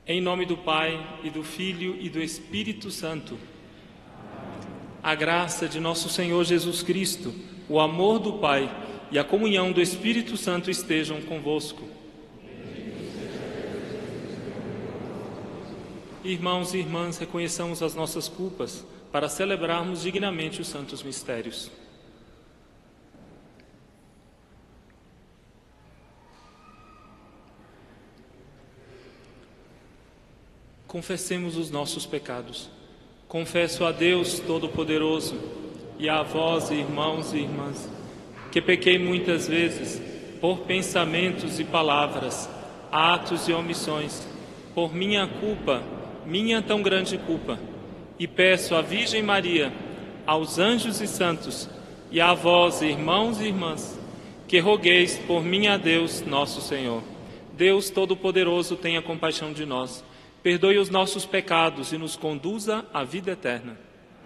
Em nome do Pai, e do Filho, e do Espírito Santo. A graça de nosso Senhor Jesus Cristo, o amor do Pai e a comunhão do Espírito Santo estejam convosco. Irmãos e irmãs, reconheçamos as nossas culpas para celebrarmos dignamente os santos mistérios. Confessemos os nossos pecados. Confesso a Deus Todo-Poderoso e a vós, irmãos e irmãs, que pequei muitas vezes por pensamentos e palavras, atos e omissões, por minha culpa, minha tão grande culpa, e peço à Virgem Maria, aos anjos e santos, e a vós, irmãos e irmãs, que rogueis por mim a Deus, nosso Senhor. Deus Todo-Poderoso, tenha compaixão de nós, perdoe os nossos pecados e nos conduza à vida eterna.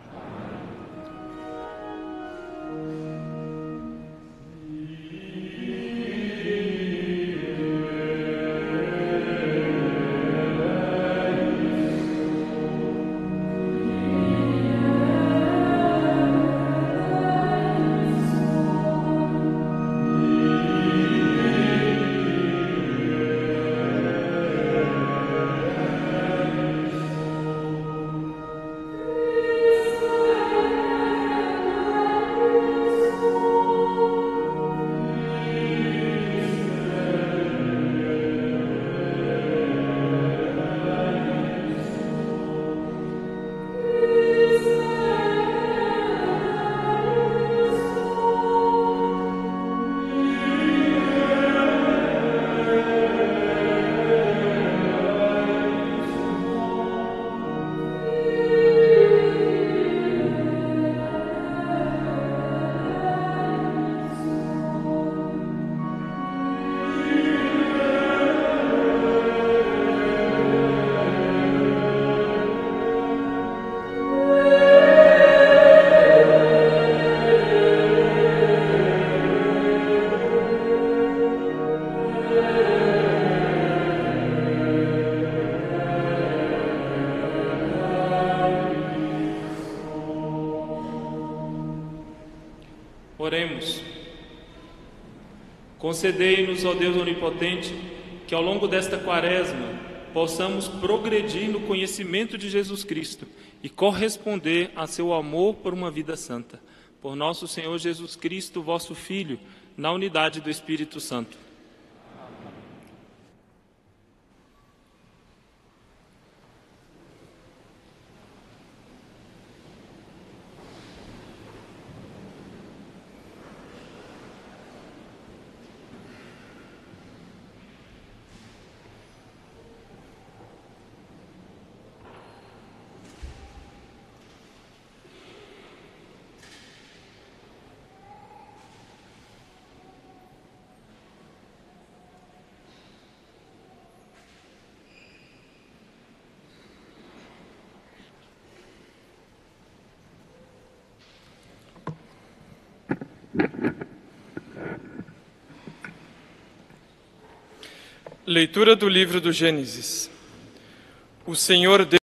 Oremos. Concedei-nos, ó Deus onipotente, que ao longo desta quaresma possamos progredir no conhecimento de Jesus Cristo e corresponder a seu amor por uma vida santa. Por nosso Senhor Jesus Cristo, vosso Filho, na unidade do Espírito Santo. Leitura do livro do Gênesis. O Senhor Deus